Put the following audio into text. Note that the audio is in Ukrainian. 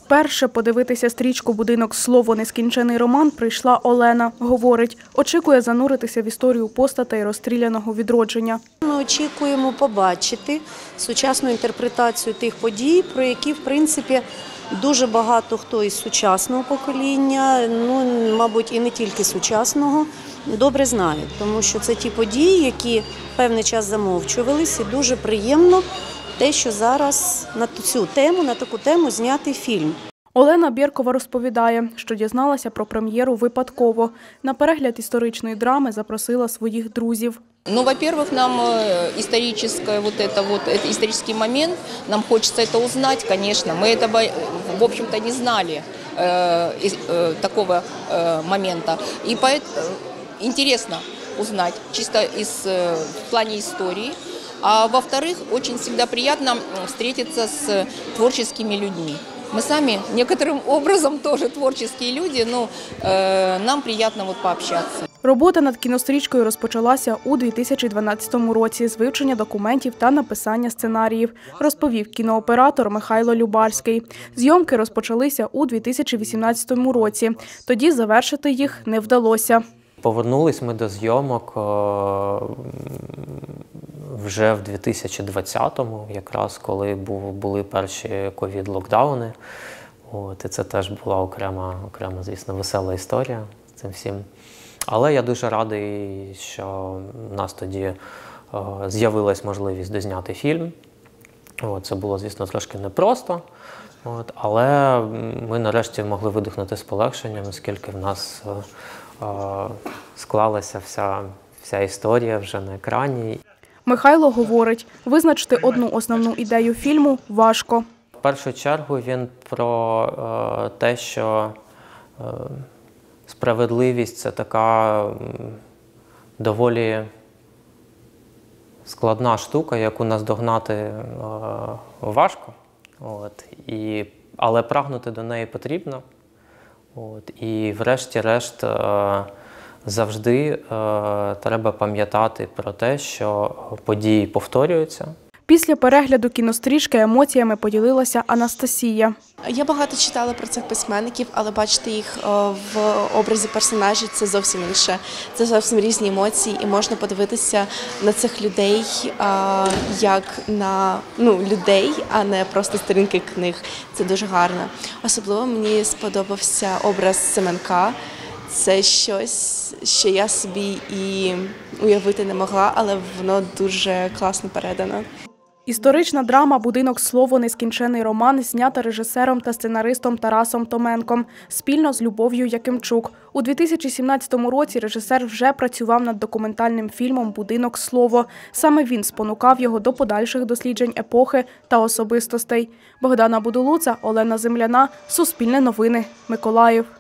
Вперше подивитися стрічку «Будинок слово. Нескінчений роман» прийшла Олена. Говорить, очікує зануритися в історію постатей розстріляного відродження. Ми очікуємо побачити сучасну інтерпретацію тих подій, про які, в принципі, дуже багато хто із сучасного покоління, мабуть, і не тільки сучасного, добре знають. Тому що це ті події, які певний час замовчувалися, і дуже приємно те, що зараз на таку тему знятий фільм. Олена Бєркова розповідає, що дізналася про прем'єру випадково. На перегляд історичної драми запросила своїх друзів. Во-первых, нам исторический момент, нам хочется это узнать, конечно. Мы этого, в общем-то, не знали, такого момента. И поэтому интересно узнать, чисто в плане истории. А во-вторых, очень всегда приятно встретиться с творческими людьми. Мы сами некоторым образом тоже творческие люди, но нам приятно пообщаться. Робота над кінострічкою розпочалася у 2012 році з вивчення документів та написання сценаріїв, розповів кінооператор Михайло Любарський. Зйомки розпочалися у 2018 році. Тоді завершити їх не вдалося. Повернулись ми до зйомок вже в 2020-му, якраз коли були перші ковід-локдауни. І це теж була окрема, звісно, весела історія з цим всім. Але я дуже радий, що в нас тоді з'явилась можливість дозняти фільм. Це було, звісно, трошки непросто, але ми нарешті могли видихнути з полегшенням, оскільки в нас склалася вся історія вже на екрані. Михайло говорить, визначити одну основну ідею фільму важко. В першу чергу він про те, що справедливість – це така доволі складна штука, яку наздогнати важко, але прагнути до неї потрібно. І врешті-решт завжди треба пам'ятати про те, що події повторюються. Після перегляду кінострічки емоціями поділилася Анастасія. Я багато читала про цих письменників, але бачити їх в образі персонажів – це зовсім інше. Це зовсім різні емоції, і можна подивитися на цих людей як на людей, а не просто сторінки книг. Це дуже гарно. Особливо мені сподобався образ Семенка. Це щось, що я собі і уявити не могла, але воно дуже класно передано. Історична драма «Будинок слово. Нескінчений роман» знята режисером та сценаристом Тарасом Томенком спільно з Любов'ю Якимчук. У 2017 році режисер вже працював над документальним фільмом «Будинок слово». Саме він спонукав його до подальших досліджень епохи та особистостей. Богдана Будулуца, Олена Земляна, Суспільне новини, Миколаїв.